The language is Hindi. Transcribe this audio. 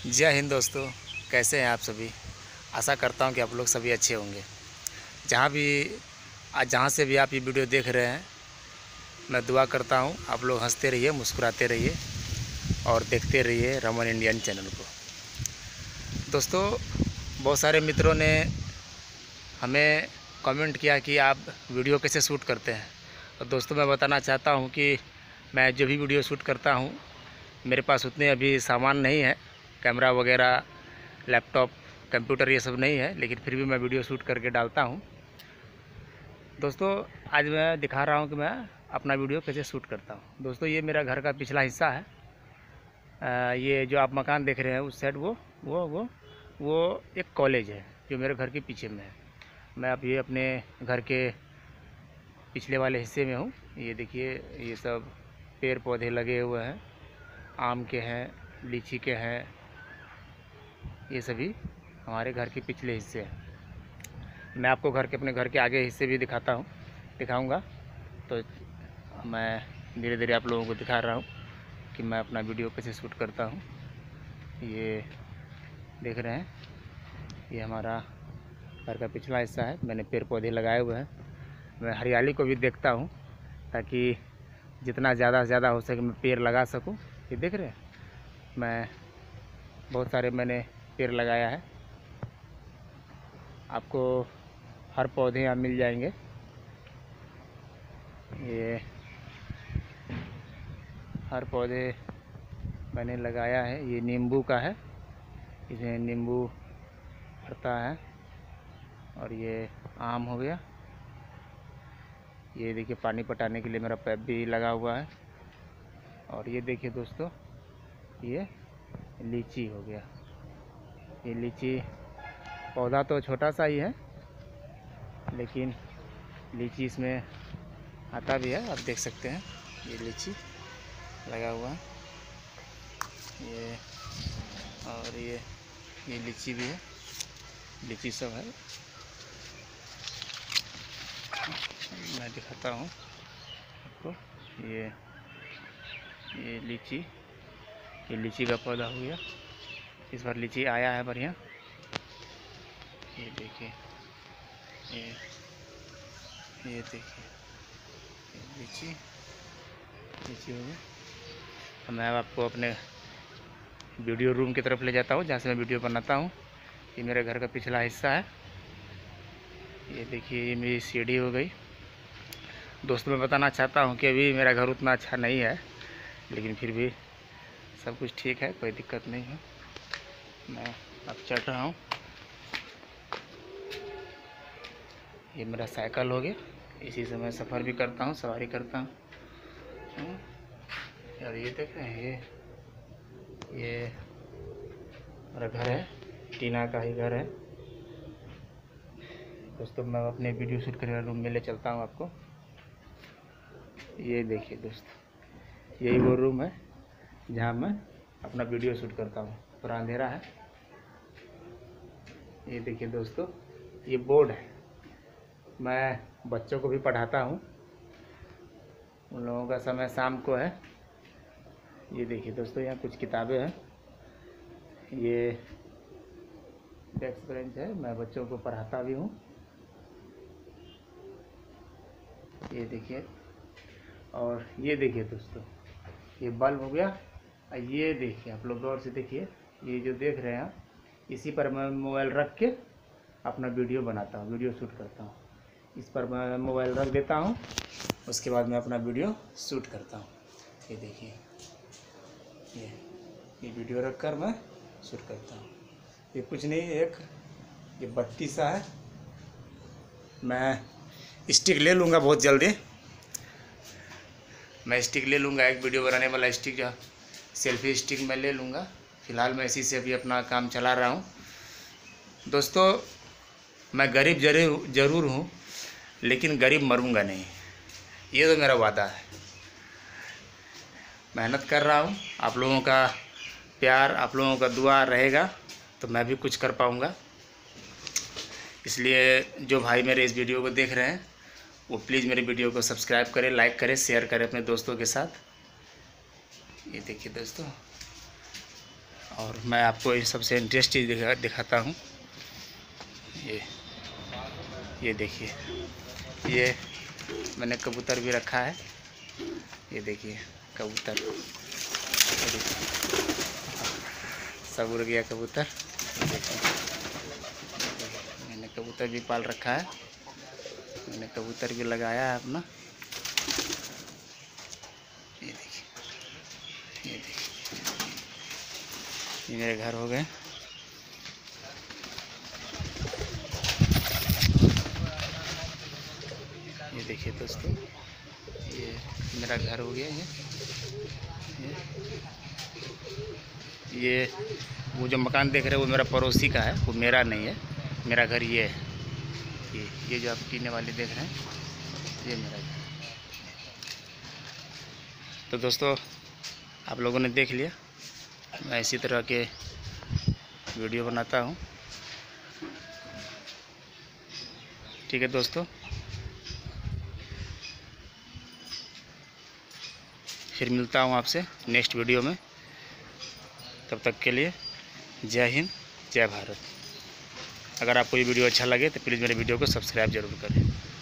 जय हिंद दोस्तों, कैसे हैं आप सभी। आशा करता हूं कि आप लोग सभी अच्छे होंगे। जहां से भी आप ये वीडियो देख रहे हैं, मैं दुआ करता हूं आप लोग हंसते रहिए, मुस्कुराते रहिए और देखते रहिए रमन इंडियन चैनल को। दोस्तों, बहुत सारे मित्रों ने हमें कमेंट किया कि आप वीडियो कैसे शूट करते हैं। और दोस्तों, मैं बताना चाहता हूं कि मैं जो भी वीडियो शूट करता हूं, मेरे पास उतने अभी सामान नहीं है, कैमरा वगैरह, लैपटॉप, कंप्यूटर ये सब नहीं है, लेकिन फिर भी मैं वीडियो शूट करके डालता हूं। दोस्तों, आज मैं दिखा रहा हूं कि मैं अपना वीडियो कैसे शूट करता हूं। दोस्तों, ये मेरा घर का पिछला हिस्सा है। ये जो आप मकान देख रहे हैं उस साइड, वो एक कॉलेज है जो मेरे घर के पीछे में है। मैं अब ये अपने घर के पिछले वाले हिस्से में हूँ। ये देखिए, ये सब पेड़ पौधे लगे हुए हैं, आम के हैं, लीची के हैं, ये सभी हमारे घर के पिछले हिस्से हैं। मैं आपको अपने घर के आगे हिस्से भी दिखाऊंगा। तो मैं धीरे धीरे आप लोगों को दिखा रहा हूँ कि मैं अपना वीडियो कैसे शूट करता हूँ। ये देख रहे हैं, ये हमारा घर का पिछला हिस्सा है। मैंने पेड़ पौधे लगाए हुए हैं। मैं हरियाली को भी देखता हूँ ताकि जितना ज़्यादा से ज़्यादा हो सके मैं पेड़ लगा सकूँ। ये देख रहे हैं, मैं बहुत सारे मैंने पेड़ लगाया है। आपको हर पौधे यहाँ मिल जाएंगे। ये हर पौधे मैंने लगाया है। ये नींबू का है, इसमें नींबू फरता है। और ये आम हो गया। ये देखिए, पानी पटाने के लिए मेरा पाइप भी लगा हुआ है। और ये देखिए दोस्तों, ये लीची हो गया। ये लीची पौधा तो छोटा सा ही है, लेकिन लीची इसमें आता भी है। आप देख सकते हैं, ये लीची लगा हुआ है। ये और ये लीची भी है, लीची सब है। मैं दिखाता हूँ आपको। ये लीची का पौधा हो गया। इस बार लीची आया है बढ़िया। ये देखिए, ये देखिए, लीची हो गई। मैं आपको अपने वीडियो रूम की तरफ ले जाता हूँ, जहाँ से मैं वीडियो बनाता हूँ। ये मेरे घर का पिछला हिस्सा है। ये देखिए, ये मेरी सीढ़ी हो गई। दोस्तों, मैं बताना चाहता हूँ कि अभी मेरा घर उतना अच्छा नहीं है, लेकिन फिर भी सब कुछ ठीक है, कोई दिक्कत नहीं है। मैं अब चल रहा हूँ। ये मेरा साइकिल हो गया, इसी से मैं सफ़र भी करता हूँ, सवारी करता हूँ। यार, ये देख रहे हैं, ये मेरा घर है, टीना का ही घर है। दोस्तों, मैं अपने वीडियो शूट करने वाले रूम में ले चलता हूँ आपको। ये देखिए दोस्तों, यही वो रूम है जहाँ मैं अपना वीडियो शूट करता हूँ। पूरा अंधेरा है। ये देखिए दोस्तों, ये बोर्ड है। मैं बच्चों को भी पढ़ाता हूँ, उन लोगों का समय शाम को है। ये देखिए दोस्तों, यहाँ कुछ किताबें हैं। ये डेस्क बेंच है, मैं बच्चों को पढ़ाता भी हूँ। ये देखिए, और ये देखिए दोस्तों, ये बल्ब हो गया। ये देखिए, आप लोग गौर से देखिए, ये जो देख रहे हैं, इसी पर मैं मोबाइल रख के अपना वीडियो बनाता हूँ, वीडियो शूट करता हूँ। इस पर मैं मोबाइल रख देता हूँ, उसके बाद मैं अपना वीडियो शूट करता हूँ। ये देखिए, ये वीडियो रख कर मैं शूट करता हूँ। ये कुछ नहीं, ये बत्ती सा है। मैं स्टिक ले लूँगा बहुत जल्दी। मैं स्टिक ले लूँगा, एक वीडियो बनाने वाला स्टिक, जो सेल्फी स्टिक मैं ले लूँगा। फ़िलहाल मैं इसी से अभी अपना काम चला रहा हूँ। दोस्तों, मैं गरीब ज़रूर हूँ, लेकिन गरीब मरूँगा नहीं, ये तो मेरा वादा है। मेहनत कर रहा हूँ, आप लोगों का प्यार, आप लोगों का दुआ रहेगा तो मैं भी कुछ कर पाऊँगा। इसलिए जो भाई मेरे इस वीडियो को देख रहे हैं, वो प्लीज़ मेरे वीडियो को सब्सक्राइब करें, लाइक करें, शेयर करें अपने दोस्तों के साथ। ये देखिए दोस्तों, और मैं आपको इन सबसे इंटरेस्ट चीज़ दिखाता हूँ। ये देखिए, ये मैंने कबूतर भी रखा है। ये देखिए कबूतर, सब उड़ गया कबूतर। मैंने कबूतर भी पाल रखा है, मैंने कबूतर भी लगाया है अपना। ये देखिए, ये देखिए, ये मेरे घर हो गए। ये देखिए दोस्तों, ये मेरा घर हो गया। ये वो जो मकान देख रहे हैं वो मेरा पड़ोसी का है, वो मेरा नहीं है। मेरा घर ये है, ये जो आप टीने वाले देख रहे हैं, ये मेरा घर। तो दोस्तों, आप लोगों ने देख लिया, मैं इसी तरह के वीडियो बनाता हूँ। ठीक है दोस्तों, फिर मिलता हूँ आपसे नेक्स्ट वीडियो में। तब तक के लिए जय हिंद, जय भारत। अगर आपको ये वीडियो अच्छा लगे तो प्लीज़ मेरे वीडियो को सब्सक्राइब ज़रूर करें।